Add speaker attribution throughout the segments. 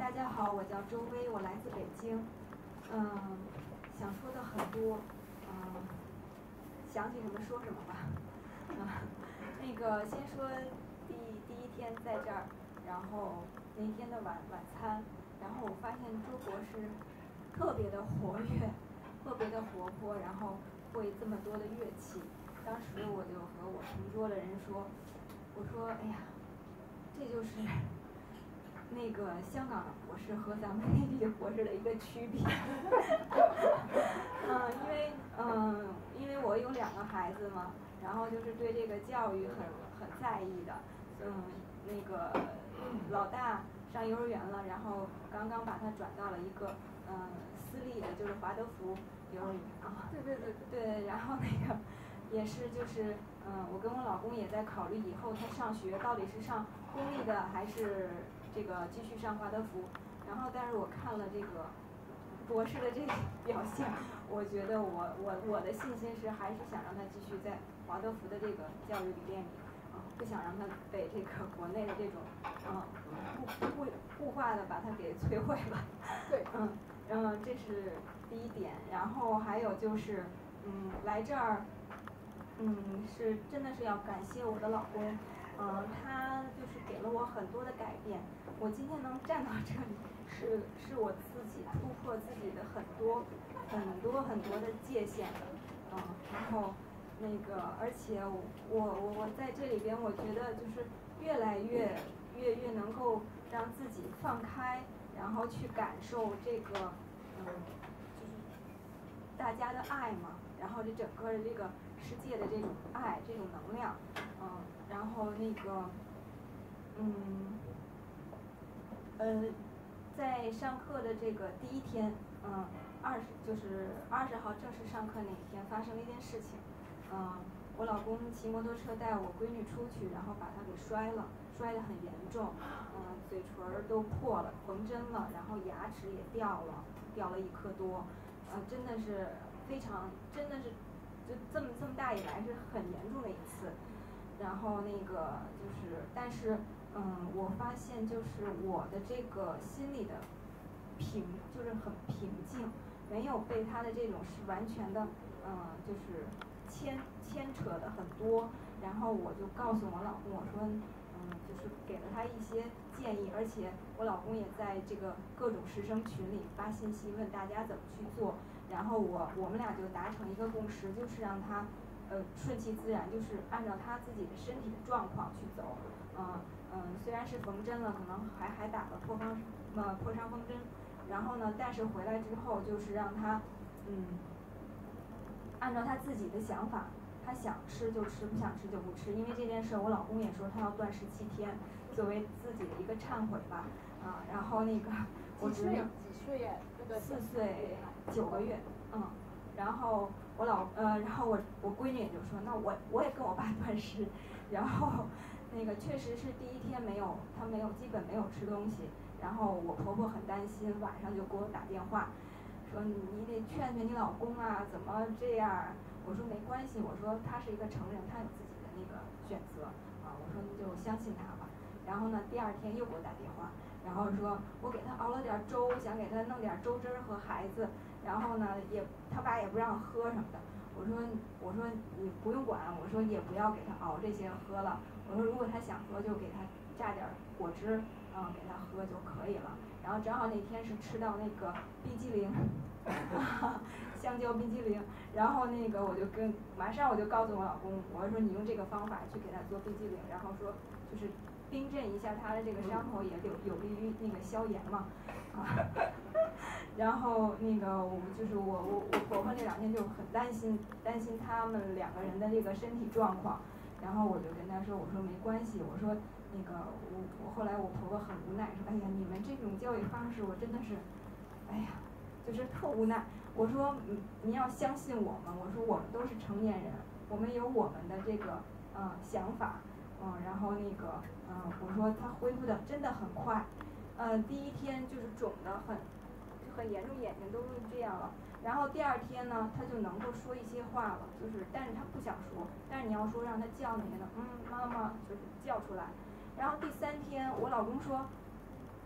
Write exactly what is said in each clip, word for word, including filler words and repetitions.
Speaker 1: 大家好，我叫周薇，我来自北京。嗯，想说的很多，嗯，想起什么说什么吧。嗯，那个先说第第一天在这儿，然后那天的晚晚餐，然后我发现周博士特别的活跃，特别的活泼，然后会这么多的乐器。当时我就和我同桌的人说，我说，哎呀，这就是那个香港的博士和咱们内地的博士的一个区别。嗯，因为嗯，因为我有两个孩子嘛，然后就是对这个教育很很在意的。嗯，那个老大上幼儿园了，然后刚刚把他转到了一个嗯私立的，就是华德福幼儿园啊。
Speaker 2: 对对对
Speaker 1: 对，然后那个也是就是嗯，我跟我老公也在考虑以后他上学到底是上公立的还是这个继续上华德福。然后但是我看了这个博士的这个表现，我觉得我我我的信心是还是想让他继续在华德福的这个教育理念里啊，不想让他被这个国内的这种啊固固固化的把他给摧毁了。
Speaker 2: 对，
Speaker 1: 嗯嗯，这是第一点。然后还有就是嗯来这儿嗯是真的是要感谢我的老公。嗯，他就是给了我很多的改变。我今天能站到这里，是是我自己突破自己的很多很多很多的界限的。嗯，然后那个，而且我我我在这里边，我觉得就是越来越越越能够让自己放开，然后去感受这个嗯，就是大家的爱嘛，然后这整个的这个世界的这种爱，这种能量。嗯，然后那个，嗯，呃，在上课的这个第一天，嗯，二十就是二十号正式上课那一天，发生了一件事情。嗯，我老公骑摩托车带我闺女出去，然后把她给摔了，摔得很严重。嗯，嘴唇都破了，缝针了，然后牙齿也掉了，掉了一颗多。呃，真的是非常，真的是，就这么这么大以来是很严重的一次。然后那个就是，但是嗯，我发现就是我的这个心里的平，就是很平静，没有被他的这种是完全的嗯，就是牵牵扯的很多。然后我就告诉我老公，我说嗯，就是给了他一些建议，而且我老公也在这个各种师生群里发信息问大家怎么去做。然后我我们俩就达成一个共识，就是让他呃顺其自然，就是按照他自己的身体的状况去走。嗯嗯，虽然是缝针了，可能还还打了破伤呃破伤风针，然后呢，但是回来之后就是让他嗯按照他自己的想法，他想吃就吃，不想吃就不吃。因为这件事我老公也说他要断十七天，作为自己的一个忏悔吧。啊，然后那个我
Speaker 2: 几岁几岁呀？
Speaker 1: 四岁九个月。嗯，然后我老呃，然后我我闺女也就说，那我我也跟我爸断食。然后那个确实是第一天没有，他没有基本没有吃东西。然后我婆婆很担心，晚上就给我打电话，说你你得劝劝你老公啊，怎么这样？我说没关系，我说他是一个成人，他有自己的那个选择啊，我说你就相信他吧。然后呢，第二天又给我打电话，然后说我给他熬了点粥，想给他弄点粥汁儿和孩子，然后呢也他爸也不让喝什么的。我说我说你不用管，我说也不要给他熬这些喝了。我说如果他想喝就给他榨点果汁，嗯，给他喝就可以了。然后正好那天是吃到那个冰激凌，香蕉冰激凌，然后那个我就跟马上我就告诉我老公，我说你用这个方法去给他做冰激凌，然后说就是冰镇一下他的这个伤口，也有有利于那个消炎嘛，啊，然后那个我就是我我我婆婆那两天就很担心担心他们两个人的这个身体状况。然后我就跟他说，我说没关系，我说那个我我后来我婆婆很无奈，说哎呀你们这种教育方式我真的是，哎呀就是特无奈。我说你你要相信我们，我说我们都是成年人，我们有我们的这个嗯想法。嗯，然后那个嗯我说他恢复的真的很快。嗯，第一天就是肿得很很严重，眼睛都这样了。然后第二天呢，他就能够说一些话了，就是，但是他不想说，但是你要说让他叫那个呢，嗯，妈妈，就是叫出来。然后第三天，我老公说，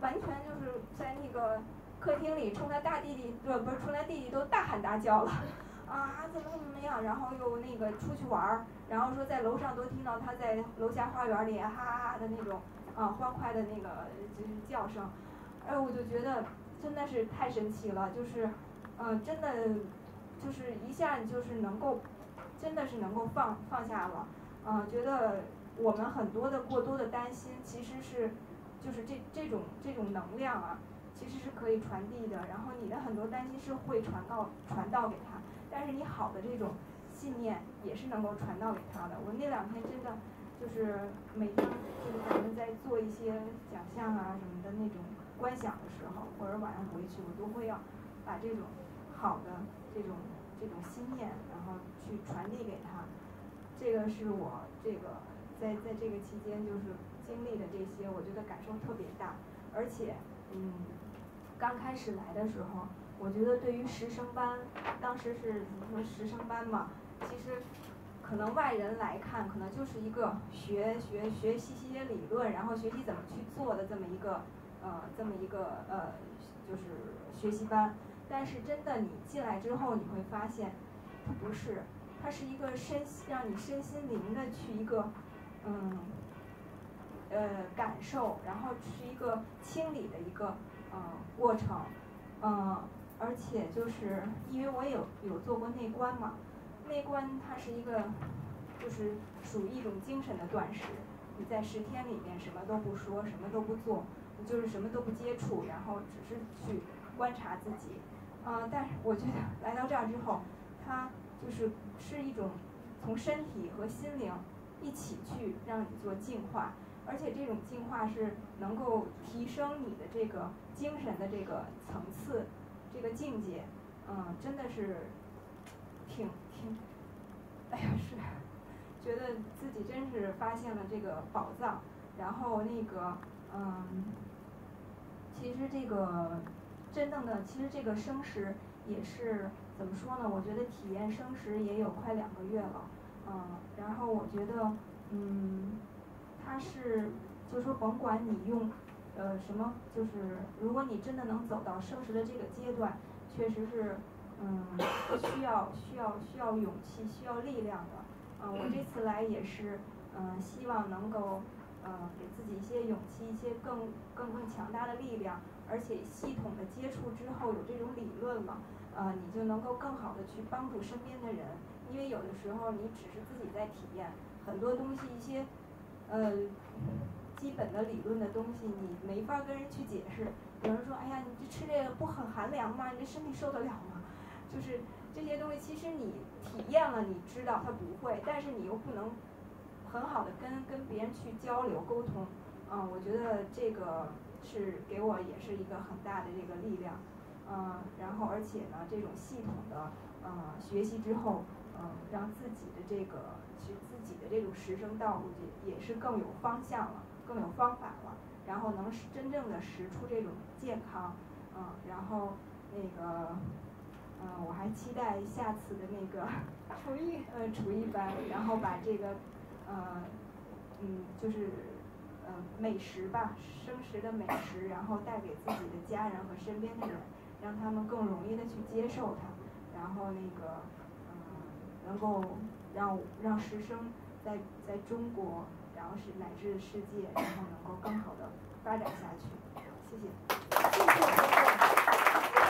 Speaker 1: 完全就是在那个客厅里冲他大弟弟，不不是冲他弟弟都大喊大叫了，啊怎么怎么样，然后又那个出去玩儿，然后说在楼上都听到他在楼下花园里哈哈哈的那种啊欢快的那个就是叫声，哎我就觉得真的是太神奇了，就是呃真的就是一下就是能够真的是能够放放下了，呃觉得我们很多的过多的担心其实是就是这这种这种能量啊其实是可以传递的，然后你的很多担心是会传告传导给他，但是你好的这种信念也是能够传导给他的。我那两天真的就是每天就是咱们在做一些讲项啊什么的那种观想的时候，或者晚上回去我都会要把这种好的这种这种心念然后去传递给他，这个是我这个在在这个期间就是经历的这些，我觉得感受特别大，而且嗯刚开始来的时候，我觉得对于实升班，当时是怎么说实升班嘛，其实可能外人来看，可能就是一个学学学习一些理论，然后学习怎么去做的这么一个呃这么一个呃就是学习班，但是真的你进来之后，你会发现它不是，它是一个身让你身心灵的去一个嗯呃感受，然后是一个清理的一个呃过程，嗯，而且就是因为我有有做过内观嘛，内观它是一个就是属于一种精神的断食，你在十天里面什么都不说，什么都不做，就是什么都不接触，然后只是去观察自己，嗯，但是我觉得来到这儿之后，它就是是一种从身体和心灵一起去让你做净化，而且这种净化是能够提升你的这个精神的这个层次，这个境界，嗯，真的是挺挺，哎呀是，觉得自己真是发现了这个宝藏，然后那个嗯，其实这个真正的其实这个生食也是怎么说呢？我觉得体验生食也有快两个月了，嗯，然后我觉得嗯，它是就是说甭管你用呃什么，就是如果你真的能走到生食的这个阶段，确实是嗯需要需要需要勇气，需要力量的。嗯，我这次来也是嗯希望能够呃给自己一些勇气，一些更更更强大的力量，而且系统的接触之后有这种理论了，呃你就能够更好的去帮助身边的人，因为有的时候你只是自己在体验很多东西，一些呃基本的理论的东西你没法跟人去解释，有人说哎呀你这吃这个不很寒凉吗？你这身体受得了吗？就是这些东西其实你体验了你知道它不会，但是你又不能很好的跟跟别人去交流沟通，嗯，我觉得这个是给我也是一个很大的这个力量，嗯，然后而且呢这种系统的呃学习之后，嗯，让自己的这个去自己的这种实生道路也也是更有方向了，更有方法了，然后能使真正的识出这种健康，嗯，然后那个嗯，我还期待下次的那个厨艺呃厨艺班，然后把这个呃嗯就是呃美食吧，生食的美食，然后带给自己的家人和身边的人，让他们更容易的去接受它，然后那个嗯能够让让师生在在中国，然后是乃至世界，然后能够更好的发展下去。谢谢。